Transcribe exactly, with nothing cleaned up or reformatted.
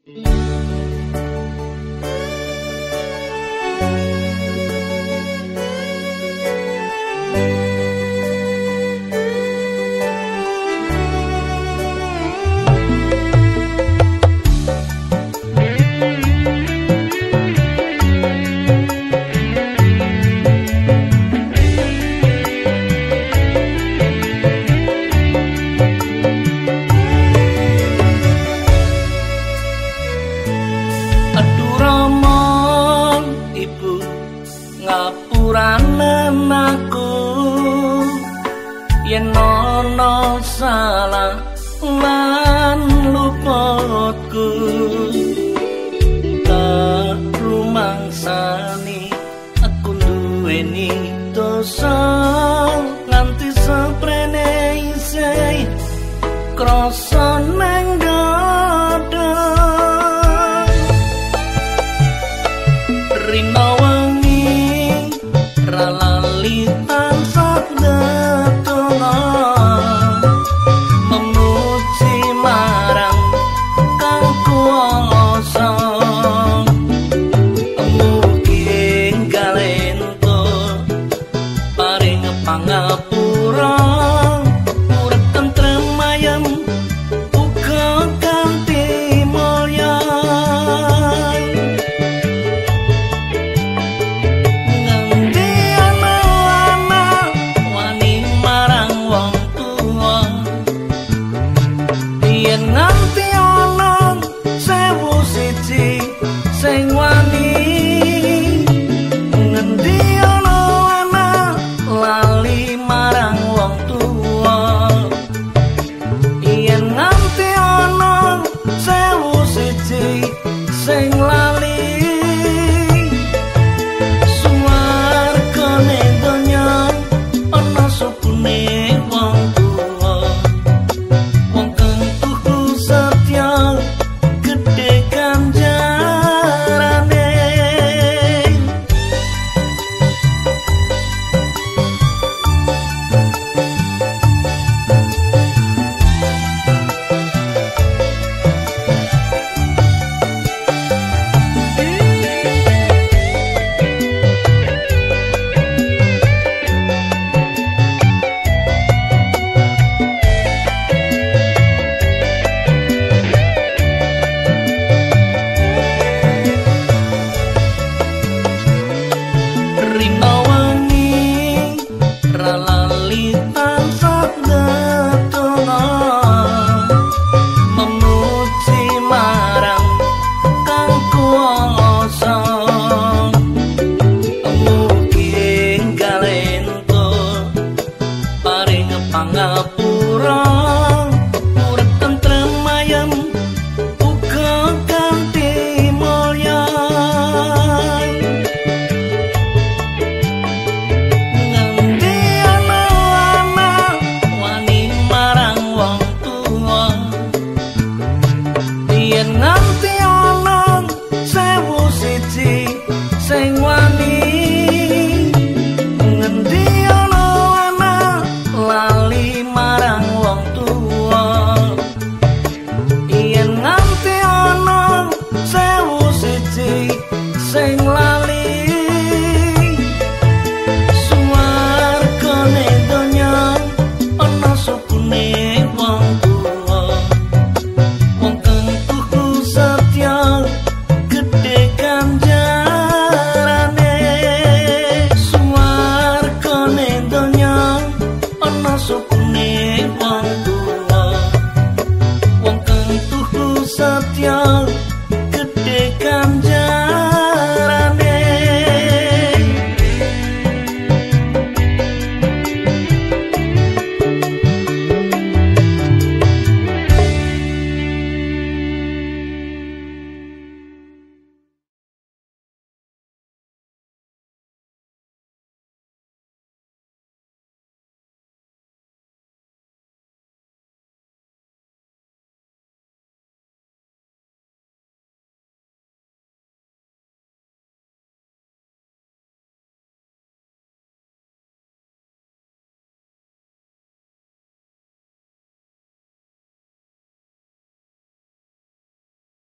Ngapuranen aku yen ana salah lan luputku tak rumangsani aku duweni dosa nganti seprene isih krasa nang dada rino lali tansah netuna memuji marang kang kuwasa mugi galento paring pangapura urip tentrem ayem uga kanthi mulya nganti ana sewu siji sing wani ngendi ana anak lali marang wong tuwa yen nganti ana sewu siji sing lali suwargane donya ana supune wong lali tansah netuna memuji marang kang kuwasa mugi galento paring pangapura urip tentrem ayem uga kanthi mulya nganti ana sewu siji sing wani ngendi ana anak lali marang wong tuwa yen nganti ana sewu siji sing lali suwargane donya ana supune wong tuwa gede ganjarane suwargane donya ana supune wong tuwa wong kang tuhu setya